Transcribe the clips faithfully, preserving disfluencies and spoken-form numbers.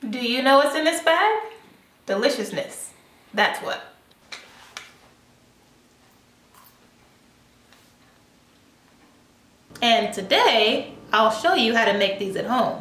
Do you know what's in this bag? Deliciousness. That's what. And today, I'll show you how to make these at home.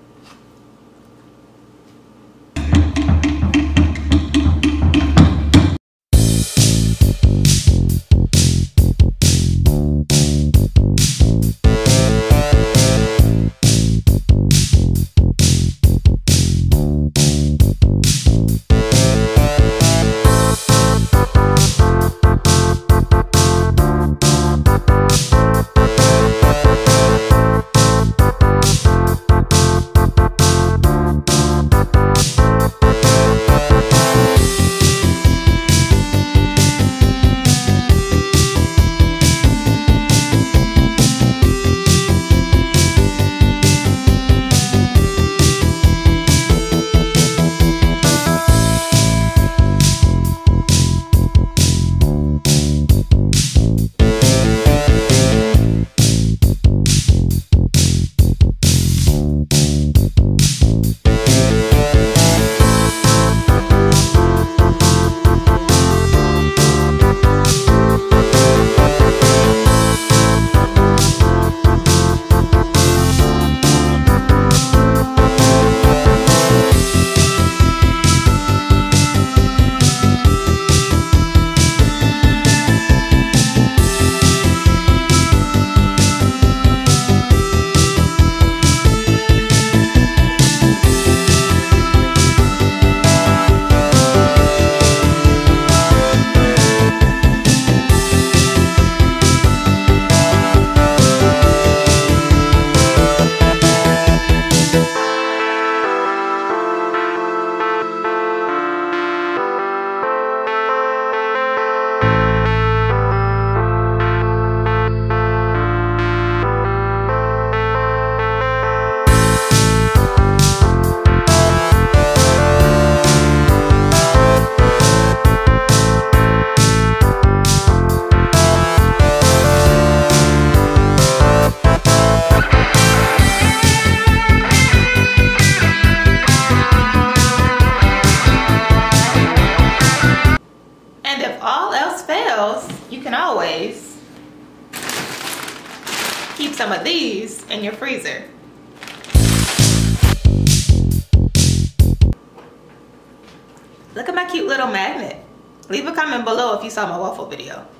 You can always keep some of these in your freezer. Look at my cute little magnet. Leave a comment below if you saw my waffle video.